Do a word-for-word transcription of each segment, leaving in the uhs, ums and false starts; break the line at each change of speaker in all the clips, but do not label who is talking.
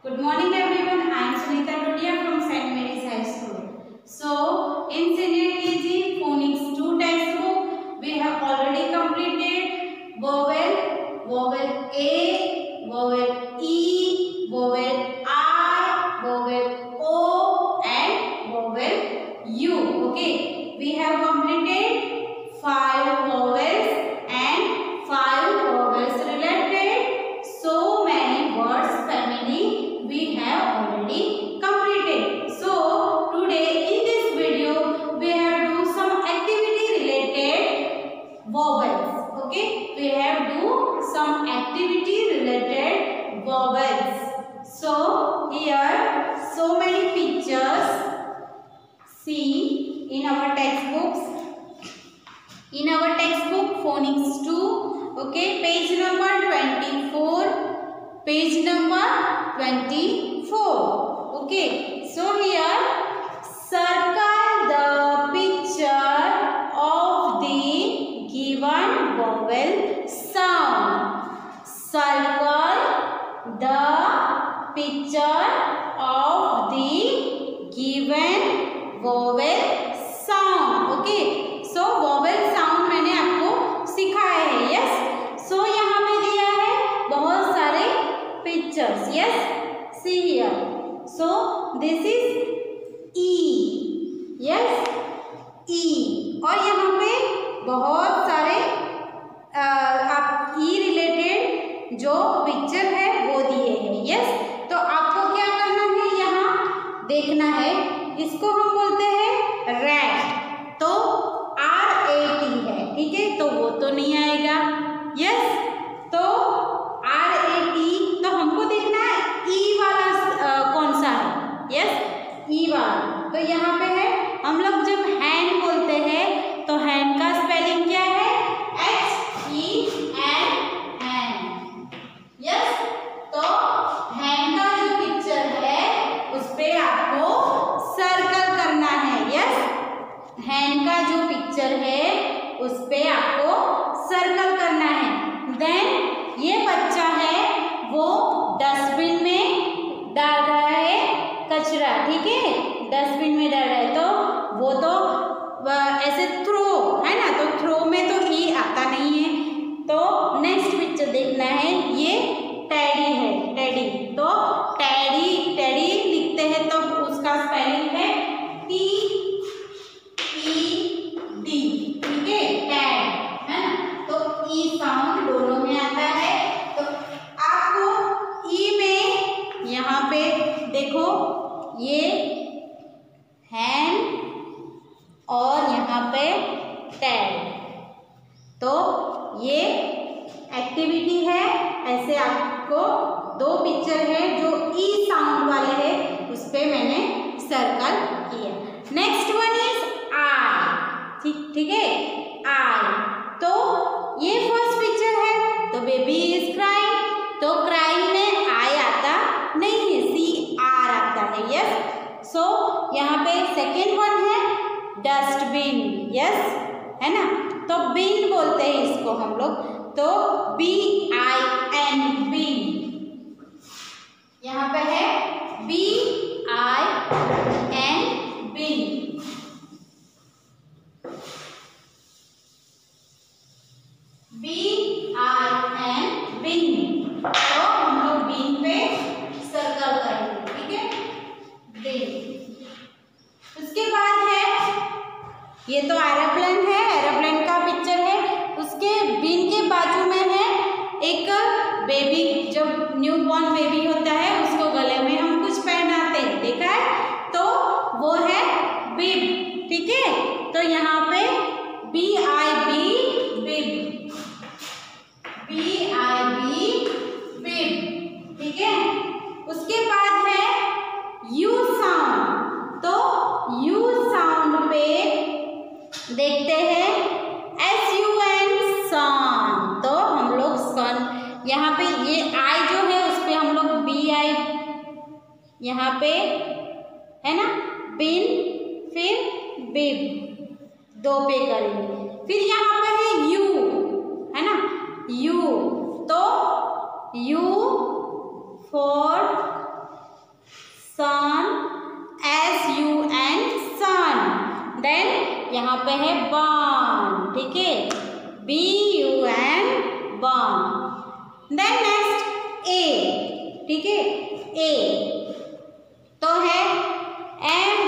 Good morning everyone. I am Sunita Todia from Saint Mary's High School. So, in Senior K G Phonics two textbook, we have already completed vowel, vowel A, vowel E, vowel I, vowel O and vowel U. Okay, we have completed five vowels and five vowels related so many words family we have already completed. So today in this video we have do some activity related vowels. Okay, we have do some activity related vowels. So here so many pictures see in our textbooks. In our textbook Phonics two, okay, page number twenty-four. Page number twenty-four. Okay, so here circle the picture of the given vowel sound. Circle the picture of the given vowel sound. Okay, so vowel sound मैंने आपको सिखाया है. Yes, so यहाँ पे दिया है बहुत सारे pictures. Yes, see here. So this is E. Yes, E. और यहाँ पे बहुत सारे आ, आप E रिलेटेड जो पिक्चर है वो दिए हैं. यस, तो आपको क्या करना है, यहाँ देखना है. इसको हम बोलते हैं रैट. तो आर ए टी है, ठीक है, तो वो तो नहीं आएगा. यस, तो आर ए टी, तो हमको देखना है ई वाला आ, कौन सा है. यस, ई वाला. तो यहाँ पे है, हम लोग जब हैंड बोलते हैं तो हैंड का स्पेलिंग क्या है, H E N, hand. Yes, तो हैंड का जो पिक्चर है उस पे आपको सर्कल करना है. यस, हैंड का जो पिक्चर है उस पे आपको सर्कल करना है. देन ये बच्चा है वो डस्टबिन में डाल रहा है कचरा. ठीक है, डस्टबिन में डाल रहा है, तो वो तो ऐसे थ्रो है ना, तो थ्रो में तो ई आता नहीं है. तो नेक्स्ट पिक्चर देखना है, ये टैडी है, टैडी. तो टैडी टैडी लिखते हैं तो उसका स्पेलिंग है टी ई डी. ठीक है, टैड है ना, तो ई साउंड दोनों में आता है. तो आपको ई में यहाँ पे देखो ये हैंड और यहाँ पे टैड, तो ये एक्टिविटी है. ऐसे आपको दो पिक्चर है जो ई साउंड वाले है उस पे मैंने सर्कल किया. Next one is I. ठीक ठीक है, आई. तो ये फर्स्ट पिक्चर है, तो बेबी इज क्राइंग. तो क्राइंग में आई आता नहीं है, सी आर आता है. यस, सो यहाँ पे सेकेंड वन है डस्टबिन. यस, है ना, तो बिन बोलते हैं इसको हम लोग, तो बी आई एन, बिन. यहाँ पे है B I N, bin. B I N, bin. तो हम लोग बिन पे सर्कल करेंगे. ठीक है, बिन. उसके बाद है, ये तो एरोप्लेन है, एरोप्लेन का पिक्चर है. उसके बिन के बाजू में है एक बेबी. जब न्यू बॉर्न बेबी होता है उसको गले में हम कुछ पहनाते हैं, देखा है, तो वो है बिब. ठीक है, तो यहाँ पे B I B, bib. B I B, bib. ठीक है, उसके बाद है यू साउंड. तो यू साउंड पे देखते हैं एस यू एन, सन. तो हम लोग सन, यहाँ पे ये आई जो है उस पे हम लोग बी आई यहाँ पे है ना, बिन, फिर बिब, दो पे करेंगे. फिर यहाँ पे है यू, है ना, यू. तो यू फॉर देन यहाँ पे है बर्न, ठीक है, B U N, burn. Then next A, ठीक है, ए तो है एम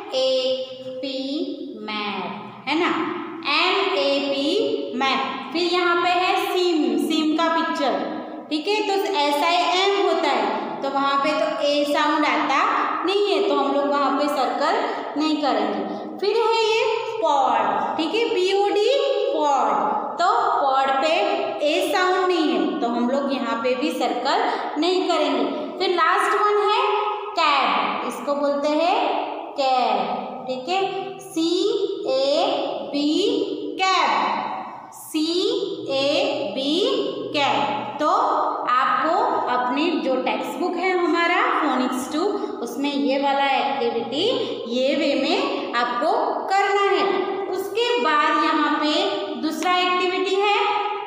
ए पी, मैप, है ना, एम ए पी, मैप। फिर यहाँ पे है सिम, सिम का पिक्चर, ठीक है, तो ऐसा ही एम होता है, तो वहाँ पे तो ए साउंड आता नहीं है, तो हम लोग वहाँ पे सर्कल नहीं करेंगे। फिर है ये पॉड, ठीक है, पी ओ डी, पॉड, तो पॉड पे ए साउंड नहीं है, तो हम लोग यहाँ पे भी सर्कल नहीं करेंगे। फिर लास्ट वन है कैब, इसको बोलते हैं कैब, ठीक है, C A B, cab, C A B, cab. तो आपको अपनी जो टेक्स्ट बुक है हमारा फोनिक्स टू, उसमें ये वाला एक्टिविटी ये वे में आपको करना है। उसके बाद यहाँ पे दूसरा एक्टिविटी है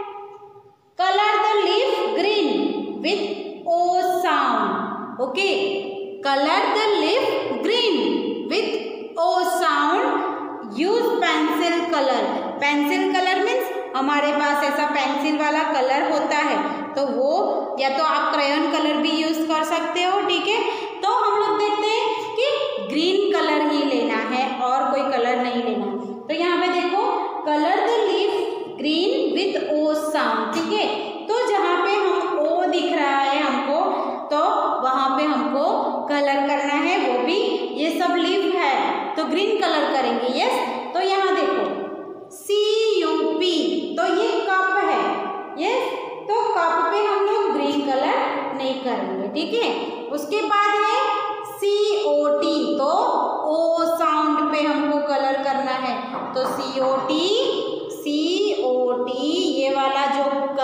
colour the leaf green with O sound, okay, colour the leaf green with O sound, use pencil colour. Pencil colour means हमारे पास ऐसा पेंसिल वाला कलर होता है, तो वो या तो आप क्रेयॉन कलर भी यूज कर सकते हो, ठीक है। तो हम लोग देखते हैं कि ग्रीन कलर ही लेना है और कोई कलर नहीं लेना है। तो यहाँ पे देखो colour the leaf green with O sound, ठीक है, तो जहाँ पे हम ओ दिख रहा है हमको, तो वहाँ पे हमको कलर करना है, वो भी ये सब लीफ है तो ग्रीन कलर करेंगे, यस। तो यहाँ देखो सी यू पी, तो ये कप है, यस, तो कप पे हम लोग ग्रीन कलर नहीं करेंगे, ठीक है। उसके बाद है सी ओ टी, तो ओ साउंड पे हमको कलर करना है, तो सी ओ टी, सी ओ टी ये वाला जो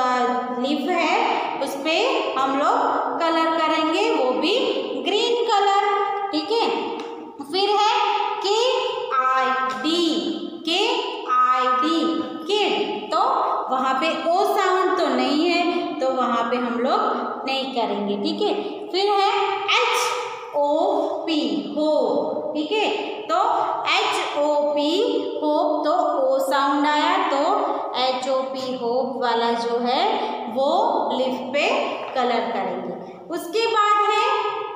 लीफ है उस पे हम लोग कलर करेंगे, वो भी ग्रीन कलर, ठीक है। फिर है के आई डी, के आई डी, किड, तो वहाँ पे ओ साउंड तो नहीं है, तो वहाँ पे हम लोग नहीं करेंगे, ठीक है। फिर है एच ओ पी, हो, ठीक है, तो एच ओ पी, होप, तो ओ साउंड आया, तो एच ओ पी, होप वाला जो है वो लिफ पे कलर करेंगे। उसके बाद है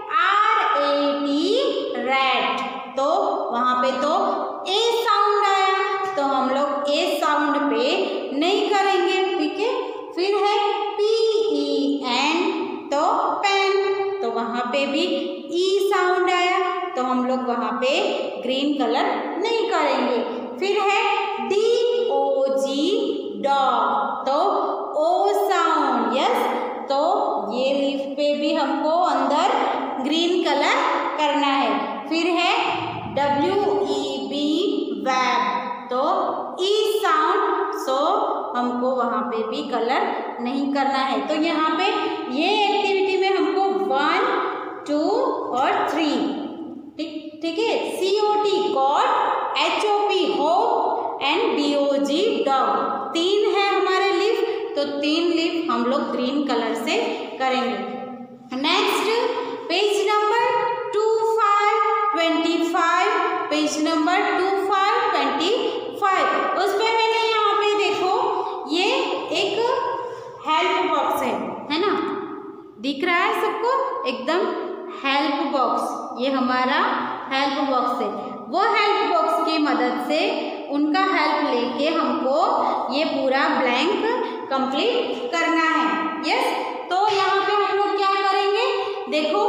आर ए टी, रैट, तो वहाँ पे तो ए साउंड आया, तो हम लोग ए साउंड पे नहीं करेंगे, ठीक है। फिर है पी ई एन, तो पेन, तो वहाँ पे भी ई साउंड आया, तो हम लोग वहाँ पे ग्रीन कलर नहीं करेंगे। फिर है डी ओ जी, डॉग, तो ओ साउंड, यस, तो ये लीफ पे भी हमको अंदर ग्रीन कलर करना है। फिर है डब्ल्यू ई बी, वेब, तो ई साउंड, सो हमको वहाँ पे भी कलर नहीं करना है। तो यहाँ पे ये एक्टिविटी में हमको वन, टू और थ्री, ठीक ठीक है, C O T, cot, H O P, hope and D O G, dog, तीन है हमारे लीफ, तो तीन लीफ हम लोग ग्रीन कलर से करेंगे। Next page number two five twenty five, page number two five twenty five, उस पर मैंने यहाँ पे देखो ये एक हेल्प बॉक्स है, है ना, दिख रहा है सबको एकदम, हेल्प बॉक्स, ये हमारा हेल्प बॉक्स है। वो हेल्प बॉक्स की मदद से उनका हेल्प लेके हमको ये पूरा ब्लैंक कंप्लीट करना है, यस। तो यहाँ पे हम लोग क्या करेंगे, देखो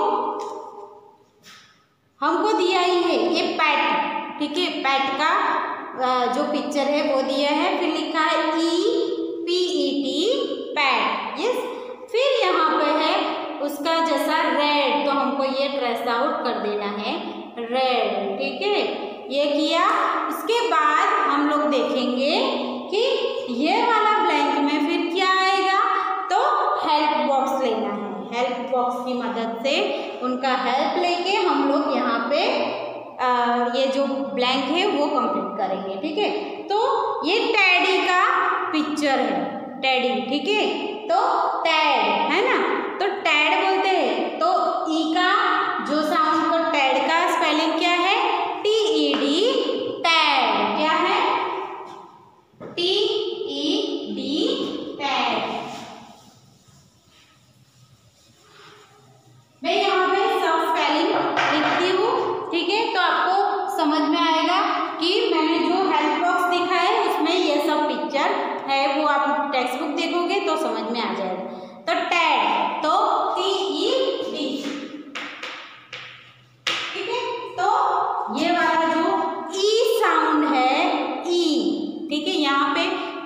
हमको दिया ही है ये पैट, ठीक है, पैट का जो पिक्चर है वो दिया है, फिर लिखा है E P E T, pat, yes. फिर यहाँ पे है उसका जैसा रेड, तो हमको ये ट्रेस आउट कर देना है रेड, ठीक है, ये किया। उसके बाद हम लोग देखेंगे कि ये वाला ब्लैंक में फिर क्या आएगा, तो हेल्प बॉक्स लेना है, हेल्प बॉक्स की मदद से उनका हेल्प लेके हम लोग यहाँ पे आ, ये जो ब्लैंक है वो कंप्लीट करेंगे, ठीक है। तो ये टैडी का पिक्चर है, टैडी, ठीक है, तो टैड है ना, तो टैड बोलते हैं, तो ई का जो साउंड को टैड का स्पेलिंग क्या है, टी ई डी, टैड,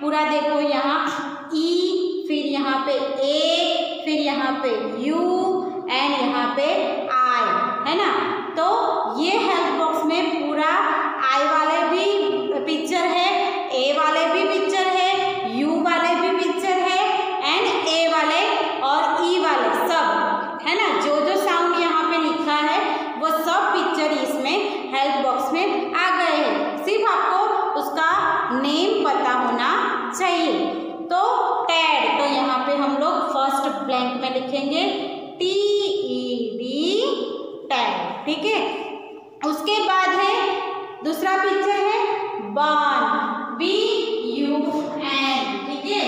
पूरा देखो यहाँ ई, फिर यहाँ पे ए, फिर यहाँ पे यू एंड यहाँ पे आई, है ना। तो ये हेल्प बॉक्स में पूरा आई वाले भी पिक्चर है, ए वाले भी पिक्चर है, यू वाले भी पिक्चर है एंड ए वाले और ई वाले सब, है ना। जो जो साउंड यहाँ पे लिखा है वो सब पिक्चर इसमें हेल्प बॉक्स में आ गए हैं। सिर्फ आपको उसका नेम पता होना चाहिए। तो टैड, तो यहाँ पे हम लोग फर्स्ट ब्लैंक में लिखेंगे टी ई डी, टैड, ठीक है। उसके बाद है दूसरा पिक्चर है बर्न, बी यू एन, ठीक है,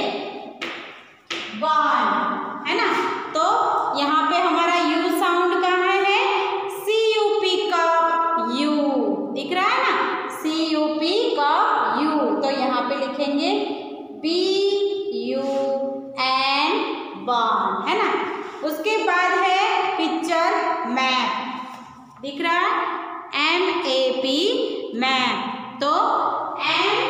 बर्न, है ना। तो यहाँ पे हमारा यू साउंड कहाँ है, सी यू पी का यू, दिख रहा है ना, सी यू पी का यू। तो यहाँ पे लिखेंगे बी यू एन, बर्न, है ना। उसके बाद है पिक्चर मैप, दिख रहा है, एम ए पी, मैप। तो M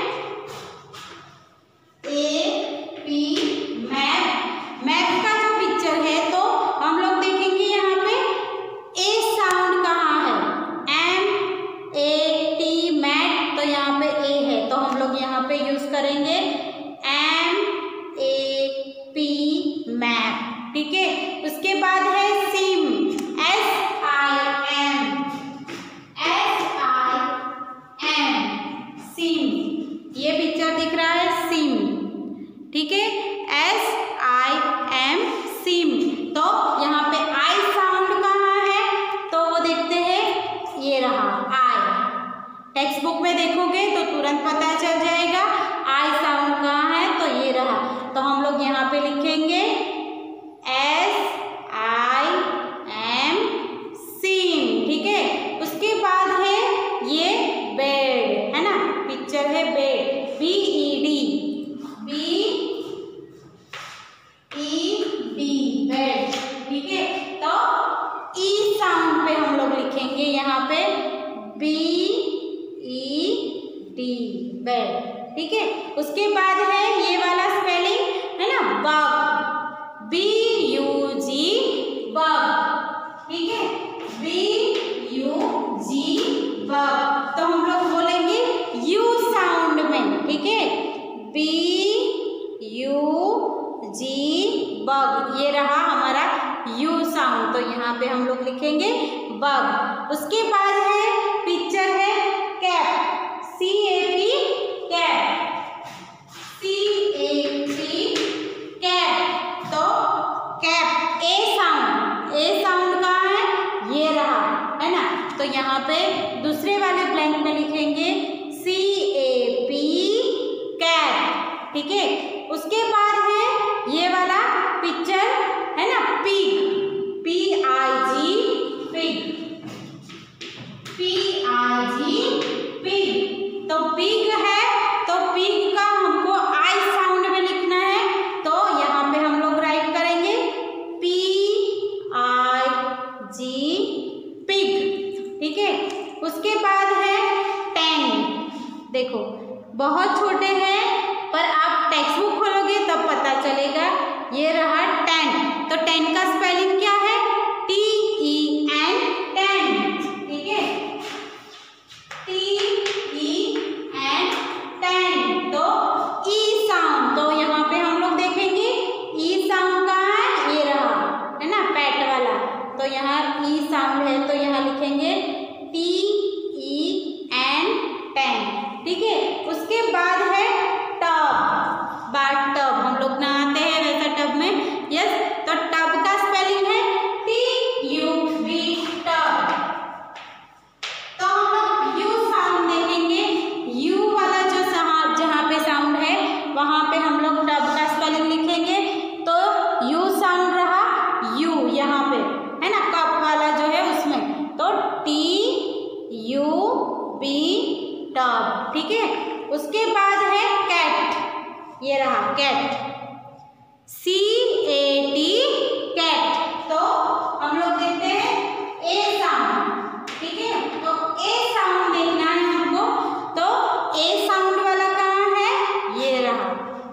A P, map. Map का जो पिक्चर है तो हम लोग देखेंगे यहाँ पे ए साउंड कहाँ है, एम ए टी, मैट, तो यहाँ पे ए है, तो हम लोग यहाँ पे यूज करेंगे एम ए पी, मैप, ठीक है। उसके बाद है sim, S I M, S I M, sim, ये पिक्चर दिख रहा है सिम, ठीक है, एस आई एम, सिम। तो यहाँ पे आई साउंड कहाँ है, तो वो देखते हैं, ये रहा आई। टेक्स्ट बुक में देखोगे तो तुरंत पता चल जाएगा आई साउंड कहाँ है, तो ये रहा। तो हम लोग यहाँ पे लिखेंगे एस आई एम, सिम, ठीक है। उसके बाद है ये बेड, है ना, पिक्चर है bed, B E D, B E D, bed, ठीक है। तो ई साउंड पे हम लोग लिखेंगे यहाँ पे बी ई डी, बेड, ठीक है। उसके बाद है ये वाला स्पेलिंग, है ना, bug, B U G, bug, ठीक है, बी यू जी, बग। तो हम लोग बोलेंगे यू साउंड में, ठीक है, बी यू जी, बग, ये रहा हमारा यू साउंड। तो यहाँ पे हम लोग लिखेंगे बग। उसके बाद है पिक्चर है cap, C A P, cap, C A P, cap. तो cap, A sound, A sound कहाँ है, ये रहा, है ना। तो यहाँ पे दूसरे वाले ब्लैंक में लिखेंगे सी ए पी, कैप, ठीक है। उसके बाद है ये वाला पिक्चर, है ना, pig, P I G, pig, P I G, pig. तो पिग है, तो पिग का हमको आई साउंड में लिखना है, तो यहाँ पे हम लोग राइट करेंगे पी आई जी, पिग, ठीक है। उसके बाद है टेन, देखो बहुत छोटे हैं पर आप टेक्स्ट बुक खोलोगे तब पता चलेगा, ये रहा टेन। तो टेन का स्पेलिंग क्या है, टी ई एन, टेन, ठीक है, टी ई एन, टेन। तो ई साउंड, तो यहाँ पे हम लोग देखेंगे ई साउंड कहाँ है, ये रहा, है ना, पैट वाला। तो यहाँ ई साउंड है, तो यहाँ लिखेंगे टी ई एन, टेन, ठीक है। उसके बाद है टब, बाथ टब, हम लोग नहाते हैं वैसा टब में, यस। तो टब का स्पेलिंग है टी यू बी, टब। तो हम लोग यू साउंड देखेंगे, यू वाला जो जहाँ पे साउंड है वहाँ पे हम लोग टब का स्पेलिंग लिखेंगे। तो यू साउंड रहा, यू यहाँ पे, है ना, कप वाला जो है उसमें, तो टी यू बी, टब, ठीक है। उसके बाद है कैट, ये रहा cat, C A T, cat. तो हम लोग देखते हैं ए साउंड, ठीक है। तो ए साउंड देखना है हमको, तो ए साउंड वाला कहाँ है, ये रहा,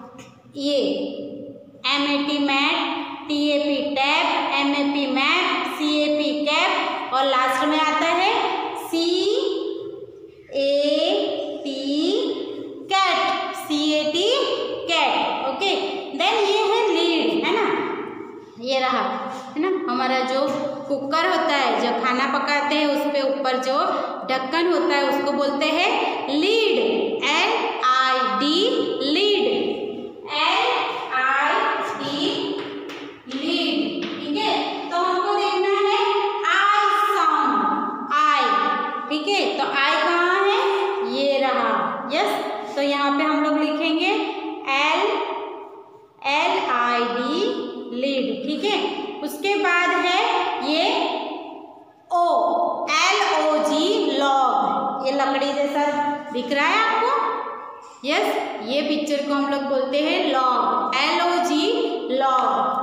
कुकर होता है, जो खाना पकाते हैं उस पे ऊपर जो ढक्कन होता है उसको बोलते हैं lead, L I D lead, L I D lead. ठीक है, तो हमको देखना है आई साउंड, आई। ठीक है, तो आई कहाँ है, ये रहा। यस, तो यहाँ पे हम लोग लिखेंगे L L I D lead. ठीक है, उसके बाद है ये ओ, एल ओ जी लॉग, ये लकड़ी जैसा दिख रहा है आपको। यस, ये पिक्चर को हम लोग बोलते हैं log, L O G log,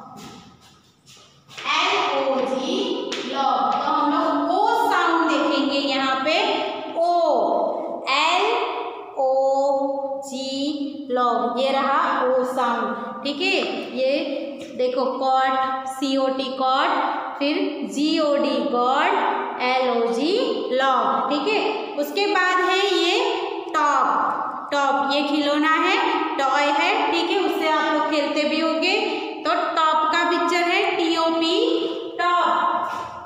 L O G log. तो हम लोग ओ साउंड देखेंगे यहाँ पे, ओ, एल ओ जी लॉग, ये रहा ओ साउंड। ठीक है, ये देखो cot, C O T cot, फिर G O D god, L O G log. ठीक है, उसके बाद है ये टॉप, टॉप ये खिलौना है, टॉय है। ठीक है, उससे आप लोग खेलते भी होंगे। तो टॉप का पिक्चर है T O P, top,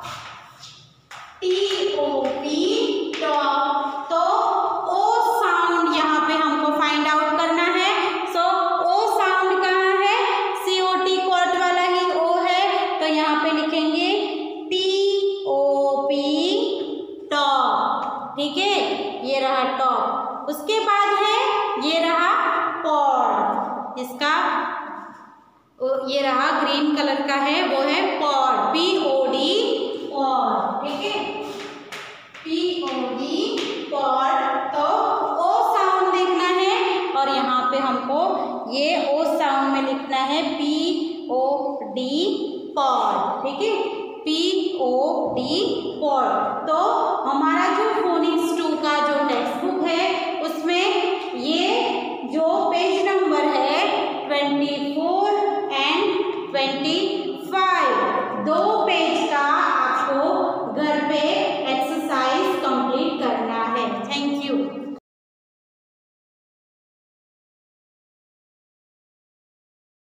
T O P top. तो ओ साउंड यहाँ पे हमको फाइंड आउट करना है। सो ओ साउंड कहाँ है, सी ओ टी कॉट वाला ही ओ है, तो यहाँ पे लिखेंगे टी ओ पी टॉप। ठीक है, ये रहा टॉप। उसके बाद है ये रहा पॉड, इसका ये रहा ग्रीन कलर का है, वो है pod, P O D pod. ठीक है, पी ओ डी पॉड। तो ओ साउंड देखना है और यहाँ पे हमको ये ओ साउंड में लिखना है पी ओ डी पॉड। ठीक है, पी ओ डी पॉड। तो हमारा जो फोनिक्स टू का जो टेक्स्ट बुक है उसमें